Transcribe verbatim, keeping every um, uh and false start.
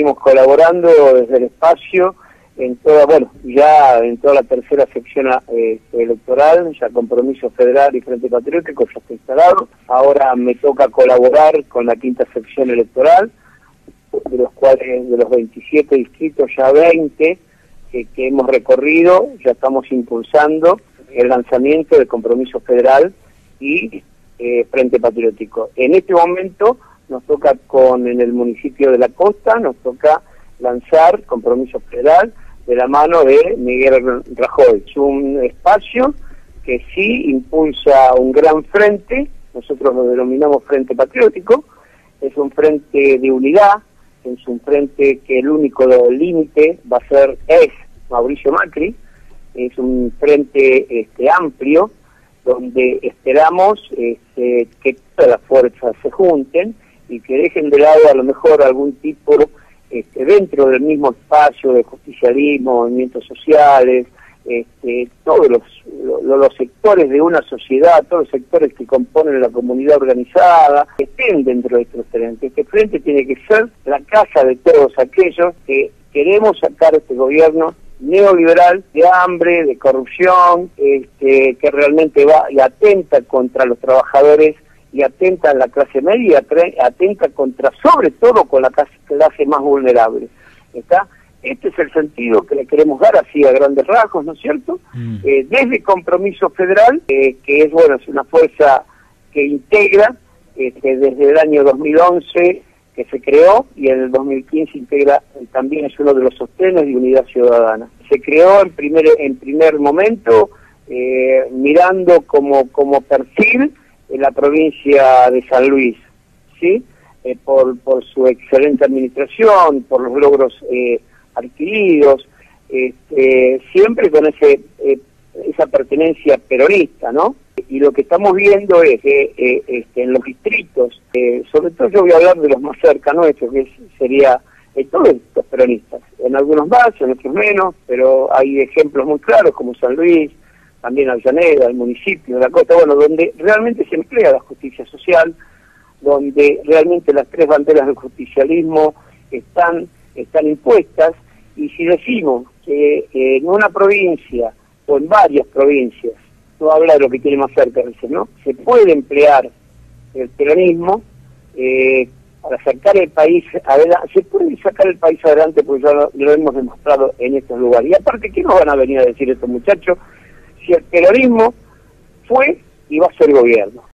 Seguimos colaborando desde el espacio en toda, bueno, ya en toda la tercera sección eh, electoral, ya Compromiso Federal y Frente Patriótico ya está instalado. Ahora me toca colaborar con la quinta sección electoral, de los cuales, de los veintisiete distritos, ya veinte eh, que hemos recorrido, ya estamos impulsando el lanzamiento del Compromiso Federal y eh, Frente Patriótico. En este momento nos toca con, en el municipio de La Costa, nos toca lanzar Compromiso Federal de la mano de Miguel Rajoy, un espacio que sí impulsa un gran frente, nosotros lo denominamos Frente Patriótico, es un frente de unidad, es un frente que el único límite va a ser, es Mauricio Macri, es un frente este, amplio, donde esperamos este, que todas las fuerzas se junten y que dejen de lado a lo mejor algún tipo, este, dentro del mismo espacio de justicialismo, movimientos sociales, este, todos los, los, los sectores de una sociedad, todos los sectores que componen la comunidad organizada, estén dentro de este frente. Este frente tiene que ser la casa de todos aquellos que queremos sacar a este gobierno neoliberal, de hambre, de corrupción, este, que realmente va y atenta contra los trabajadores y atenta a la clase media, atenta contra, sobre todo, con la clase más vulnerable. ¿Está? Este es el sentido que le queremos dar así a grandes rasgos, ¿no es cierto? Mm. Eh, desde Compromiso Federal, eh, que es, bueno, es una fuerza que integra, este, desde el año dos mil once que se creó, y en el dos mil quince integra, también es uno de los sostenes de Unidad Ciudadana. Se creó en primer, en primer momento, eh, mirando como, como perfil en la provincia de San Luis, ¿sí? Eh, por, por su excelente administración, por los logros eh, adquiridos, este, siempre con ese eh, esa pertenencia peronista, ¿no? Y lo que estamos viendo es que eh, este, en los distritos, eh, sobre todo yo voy a hablar de los más cerca nuestros, que es, sería eh, todos los peronistas, en algunos más, en otros menos, pero hay ejemplos muy claros como San Luis, también Avellaneda, el municipio de La Costa, bueno, donde realmente se emplea la justicia social, donde realmente las tres banderas del justicialismo están, están impuestas, y si decimos que eh, en una provincia o en varias provincias, no habla de lo que tiene más cerca, ¿no? Se puede emplear el peronismo eh, para sacar el país adelante, se puede sacar el país adelante porque ya lo, lo hemos demostrado en estos lugares. Y aparte, ¿qué nos van a venir a decir estos muchachos? Si el peronismo fue y va a ser gobierno.